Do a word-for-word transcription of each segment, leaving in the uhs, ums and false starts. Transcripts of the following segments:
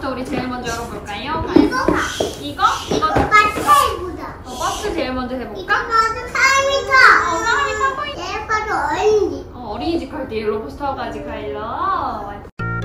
뭐부터 우리 제일 먼저 열어볼까요? 이거 봐. 이거? 이거 버스 해보자. 어, 버스 제일 먼저 이거 해볼까? 버스 사람이 타. 어, 사람이 타고 있 얘 버스 어린이. 어, 어린이집 갈 때 옐로버스 타고 가지, 카일러.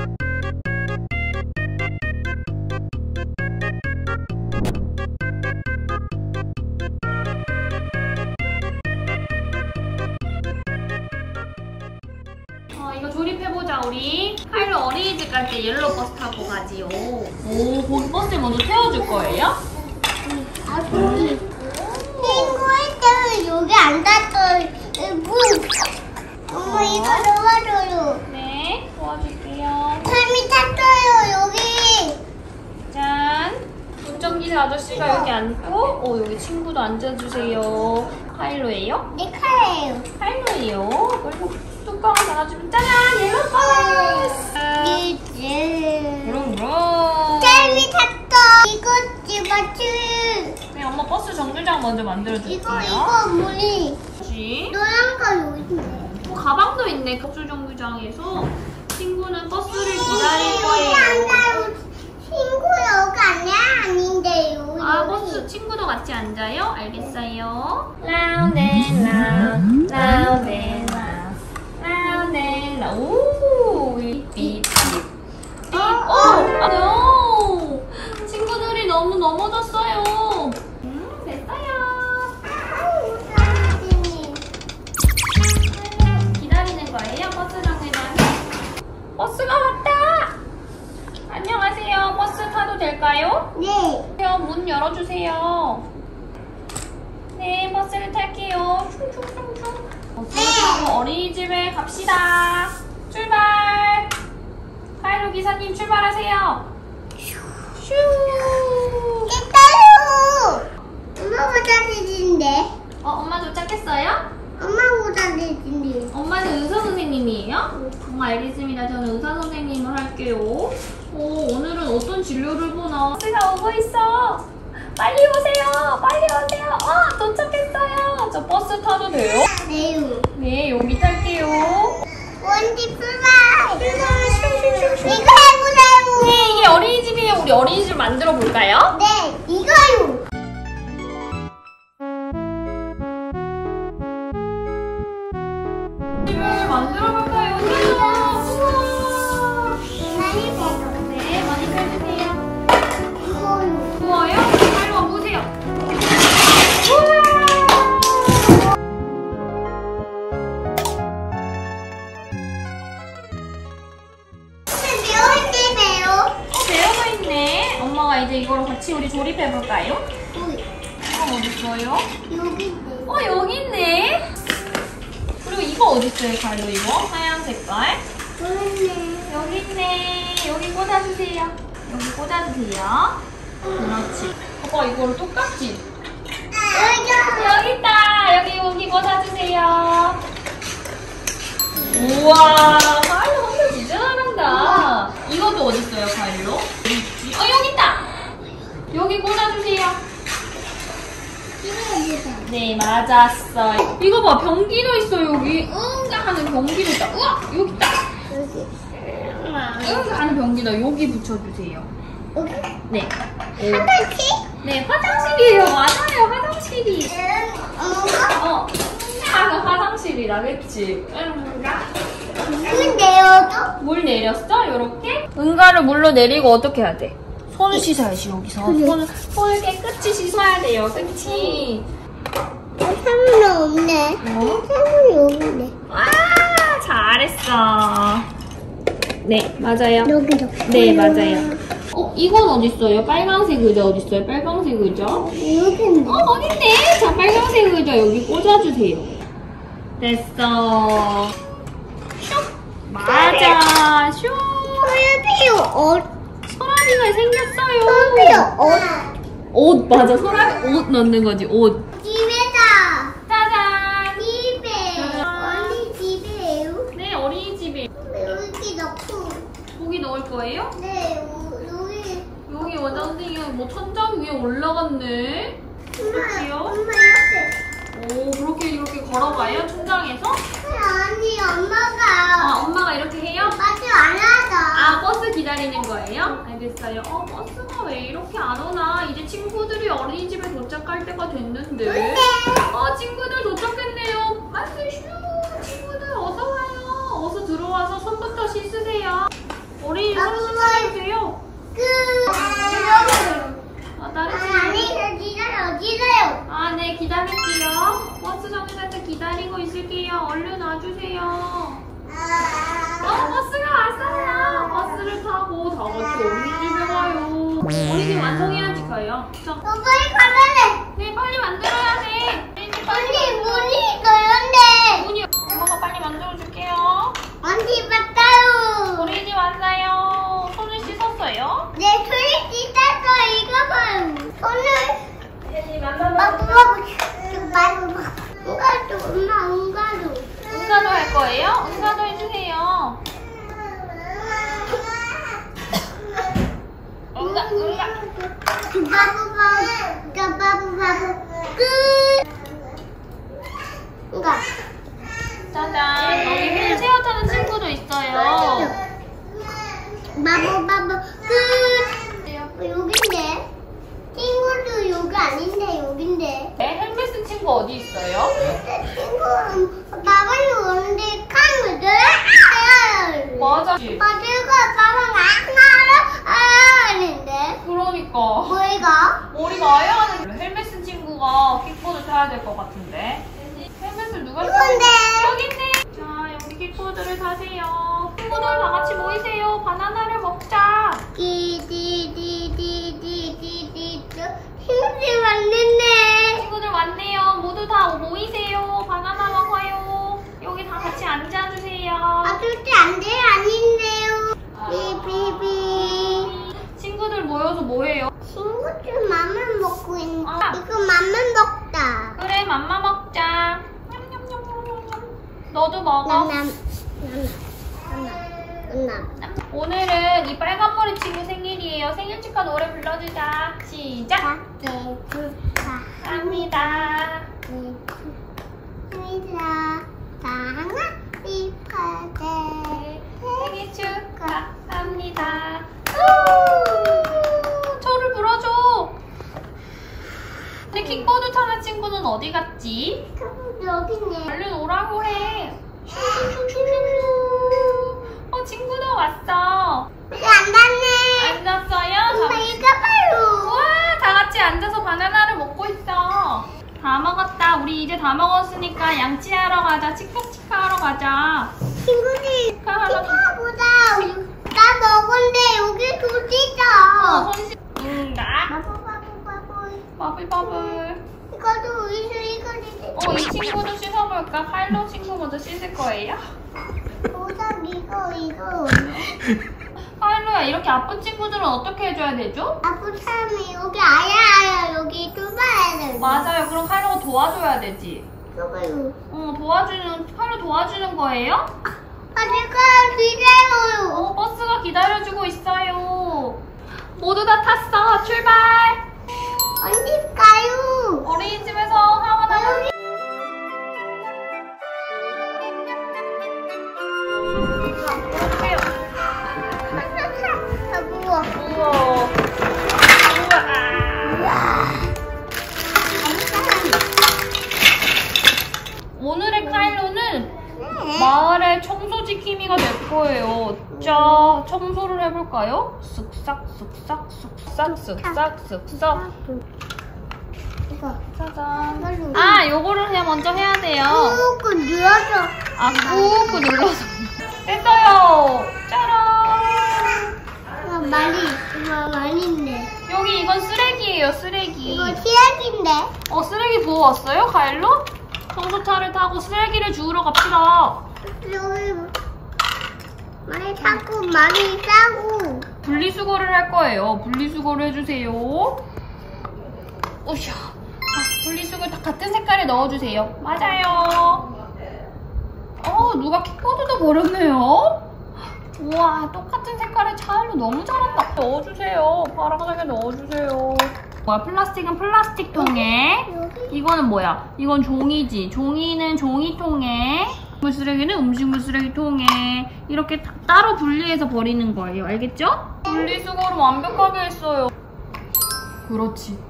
어, 이거 조립해보자, 우리. 카일러 어린이집 갈 때 옐로버스 타고 가지요. 오, 거기 버스에 먼저 태워줄 거예요? 아, 저기. 친구할 때는 여기 앉았어. 문. 엄마 이거 도와줘요. 네, 도와줄게요. 사람이 탔어요 여기. 짠. 운전기사 아저씨가 여기 앉고, 어, 여기 친구도 앉아주세요. 카일로예요? 내 칼이에요. 카일로예요. 그리고 뚜껑을 닫아주면 짜잔! 옐로버스! 이제. 부릉부릉. 사람이 탔어. 이거 집어치. 네, 엄마 버스 정류장 먼저 만들어줄게요. 이거 이거 문이. 그렇지. 노란 거 여기 있네. 어, 가방도 있네, 버스 정류장에서. 친구는 버스를 기다릴 여기 거예요. 앉아요. 친구 여기 아니야? 아닌데요. 아, 여기. 버스 친구도 같이 앉아요? 알겠어요. 라운드 앤 라운드, 라운드 앤 라운드, 라운드 앤 라운드. 오, 삐삐삐. 삐. 어, 아, no. 친구들이 너무 넘어졌어요. 음, 됐어요. 아우, 사람들이. 기다리는 거예요, 버스 정류장에. 버스가 왔다. 안녕하세요. 버스 타도 될까요? 네. 문 열어주세요. 네, 버스를 탈게요. 슝슝슝슝. 버스를 타고 어린이집에 갑시다. 출발. 카일로 기사님 출발하세요. 슈. 있다요. 엄마보다 늦은데. 어, 엄마 도착했어요? 엄마보다 늦은데. 엄마는 의사 선생님이에요? 응, 알겠습니다. 저는 의사 선생님을 할게요. 오, 오늘은 어떤 진료를 보나? 버스가 오고 있어. 빨리 오세요. 빨리 오세요. 아, 도착했어요. 저 버스 타도 돼요? 네요. 네, 여기 탈게요. 원지 출발. 출발. 슝슝슝슝. 이거 해보세요. 네, 이게 어린이집이에요. 우리 어린이집 만들어 볼까요? 네, 이거요. 집을 만들어 볼까요? 우와. 많이 빼요. 네, 많이 빼주세요. 이거요. 우와요? 빨리 와보세요. 근데 매울 때 매요. 어, 배어가 있네. 엄마가 이제 이거를 같이 우리 조립해 볼까요? 여기. 어, 어디 있어요? 여기 있네. 어, 여기 있네. 그리고 이거 어디 있어요, 가로 이거? 하얀 색깔. 여기 있네. 여기 있네. 여기 꽂아주세요. 여기 꽂아주세요. 그렇지. 오빠 이거를 똑같이. 여기. 여기 있다. 여기 여기 꽂아주세요. 우와, 가일로 혼자 진짜 잘한다. 이것도 어디 있어요, 가일로? 어, 여기 있다. 여기 꽂아주세요. 네, 맞았어. 이거 봐, 변기도 있어, 여기. 응가 하는 변기도 있다. 우와, 여기 있다. 여기. 응가 하는 변기다. 여기 붙여주세요. 여기. 네. 화장실? 네, 화장실이에요. 맞아요, 화장실이. 엄마가? 어, 아, 화장실이다, 그치? 응가. 물 내어도? 물 내렸어? 요렇게? 응가를 물로 내리고 어떻게 해야 돼? 손을 씻어야지, 여기서. 그래. 손을, 손을 깨끗이 씻어야 돼요, 그치? 사물은 없네. 어? 사물이 없네. 아, 잘했어. 네, 맞아요. 여기도. 네, 맞아요. 어, 이건 어딨어요? 빨강색 의자 어딨어요? 빨강색 의자? 어, 여기 있네. 어딨네? 자, 빨강색 의자 여기 꽂아주세요. 됐어. 슉! 맞아. 슉! 소유비 옷. 소라비가 생겼어요. 소유비 옷. 옷, 맞아. 소라비 옷 넣는 거지, 옷. 집에다. 짜잔! 집에. 짜잔. 언니 집에요? 네, 어린이집에. 여기 넣고. 고기 넣을 거예요? 네, 여기. 여기 원장님이 뭐 천장 위에 올라갔네. 엄마, 그치요? 엄마 옆에. 오, 그렇게 이렇게 걸어가요? 천장에서? 아니 엄마가 아, 엄마가 이렇게 해요? 맞지 않아서. 아, 버스 기다리는 거예요? 알겠어요. 어, 버스가 왜 이렇게 안 오나? 이제 친구들이 어린이집에 도착할 때가 됐는데. 어, 친구들 도착했네요. 빨리 슈! 친구들 어서 와요. 어서 들어와서 손부터 씻으세요. 어린이집 손 씻으세요. 끝. 아, 다른 아니 친구. 저 기다려 기다려. 아, 네, 기다릴게요. 버스 정류장에서 기다리고 있을게요. 얼른 와주세요. 어, 버스가 왔어요. 버스를 타고 다 같이 어린이집에 가요. 어린이집 완성해야지 가요. 자, 너 빨리 가라래. 네, 빨리 만들어야 돼. 어린이집 빨리. 언니 문이 있어요인데. 문이 엄마가 빨리 만들어줄게요. 언니 맞다요. 어린이집 왔어요. 손을 씻었어요? 내 손이 찢었어. 이거 봐요. 손을 네, 바보 바보 바보 바보. 응가도 엄마 응가도. 응가도 할 거예요? 응가도 해주세요. 응가, 응가. 바보 바보 바보 바보 끝. 응가. 짜잔. 여기 휠체어 타는 친구도 있어요. 바보 바보 끝. 여긴데. 친구도 여기 아닌데 여긴데. 네, 헬멧 친구 어디 있어요? 친구 밥을 오는데 칸을 들. 맞아. 어디가 밥을 안 하는데. 그러니까. 뭐이가? 머리가 아예 하는 헬멧 친구가 킥보드 타야 될 것 같은데. 헬멧을 누가 이건데. 여기 있네. 자, 여기 킥보드를 타세요. 친구들 다 같이 모이세요. 바나나를 먹자. 디디디디디디디디 친구들 왔는데. 친구들 왔네요. 모두 다 모이세요. 바나나 먹어요. 여기 다 같이 앉아주세요. 아 절대 안 돼. 아닌데요. 비비비. 친구들 모여서 뭐해요? 친구들 맘만 먹고 있는. 아. 이거 맘만 먹다. 그래, 맘마 먹자. 냠냠냠냠냠. 너도 먹어. 남 남. 오늘은 이 빨간 머리 친구 생일이에요. 생일 축하 노래 불러주자. 시작. 합니다. 생일 축하합니다. 우! 저를 불어줘. 근데 킥보드 타는 친구는 어디 갔지? 여기네. 얼른 오라고 해. 슈슈슈슈슈. 어, 친구도 왔어. 안 닿네. 앉았어요? 엄마 이거 봐요. 우와, 다 같이 앉아서 바나나를 먹고 있어. 다 먹었다. 우리 이제 다 먹었으니까 양치하러 가자. 치카치카 하러 가자. 친구들 치카하러 가자. 치카보다 나 먹은데 여기 돈 어, 찢어. 손 씻... 응, 나. 바보 바보 바보. 바글바글. 이거도 이거 이거 이거. 어, 이 친구도 씻어볼까? 파일럿 친구 먼저 씻을 거예요? 보다 이거 이거. 파일럿야, 이렇게 아픈 친구들은 어떻게 해줘야 되죠? 아픈 사람이 여기 아야아야 여기 뚫어야 돼. 맞아요. 그럼 파일럿가 도와줘야 되지. 저거요. 어, 도와주는, 파일럿 도와주는 거예요? 아 내가 기다려요. 어, 버스가 기다려주고 있어요. 모두 다 탔어. 출발! 어디 가요? 어린이집에서 하원하고 여기. 올게요. 아 무워. 우와. 우와. 오늘의 카일로는 마을의 청소 지킴이가 될 거예요. 자, 청소를 해볼까요? 쓱싹, 쓱싹, 쓱싹, 쓱싹, 쓱싹. 이거. 짜잔. 아, 요거를 그냥 먼저 해야 돼요. 꾹꾹 눌러서. 아, 꾹꾹 눌러서. 됐어요. 짜란. 아, 많이 이거 많이 있네. 여기 이건 쓰레기예요, 쓰레기. 이거 치약인데. 어, 쓰레기 부어왔어요, 가일로? 청소차를 타고 쓰레기를 주우러 갑시다. 여기 많이 타고 많이 싸고. 분리수거를 할 거예요. 분리수거를 해주세요. 오샤. 자, 분리수거 다 같은 색깔에 넣어주세요. 맞아요. 어, 누가 킥보드도 버렸네요? 우와, 똑같은 색깔의 차일로 너무 잘한다. 넣어주세요. 파란색에 넣어주세요. 뭐야, 플라스틱은 플라스틱 통에. 여기 이거는 뭐야? 이건 종이지. 종이는 종이통에. 음식물 쓰레기는 음식물 쓰레기통에. 이렇게 다- 따로 분리해서 버리는 거예요. 알겠죠? 분리수거를 완벽하게 했어요. 그렇지.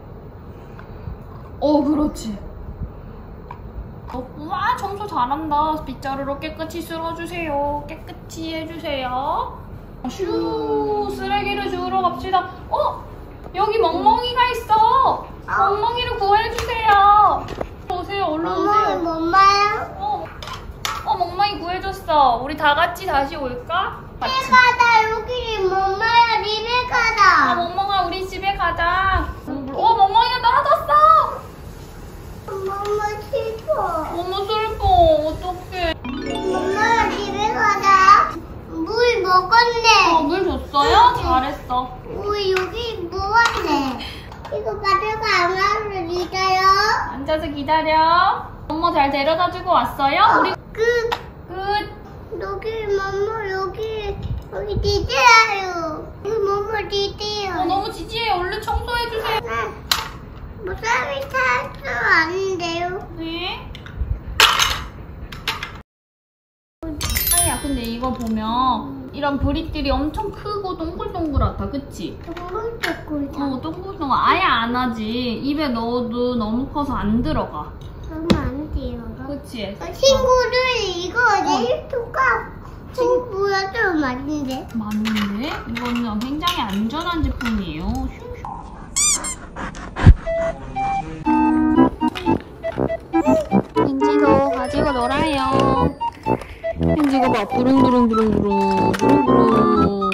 어, 그렇지. 어, 우와, 청소 잘한다. 빗자루로 깨끗이 쓸어주세요. 깨끗이 해주세요. 슈, 쓰레기를 주우러 갑시다. 어? 여기 멍멍이가 있어. 멍멍이를 구해주세요. 오세요, 얼른 엄마 오세요. 엄마야. 어, 어, 멍멍이 구해줬어. 우리 다 같이 다시 올까? 같이. 집에 가자. 여기 엄마야 집에 아, 가자. 멍멍아, 우리 집에 가자. 어, 멍멍이가 떨어졌어. 엄마 싫어. 너무 슬퍼. 어떡해. 엄마야 집에 가자. 물 먹었네. 어, 물 줬어요? 잘했어. 물 여기 먹었네. 이거 가져가 안 와서 기다려. 앉아서 기다려. 엄마 잘 데려다주고 왔어요? 우리 그 끝. 여기 엄마 여기 여기 디디야요. 여기 엄마 어, 디디요. 너무 지지해. 얼른 청소해주세요. 무사히 탈수 안 돼요. 네. 아니야, 근데 이거 보면 이런 브릭들이 엄청 크고 동글동글하다. 그치? 동글동글. 어, 동글동글. 아예 안 하지. 입에 넣어도 너무 커서 안 들어가. 그러면 안 돼요. 그치? 친구들 이거 내일 똑같. 친구 뭐야 좀 많은데. 맞는데? 이거는 굉장히 안전한 제품이에요. 흰지도 가지고 놀아요. 흰지가 봐. 부릉부릉부릉부릉 부릉부릉.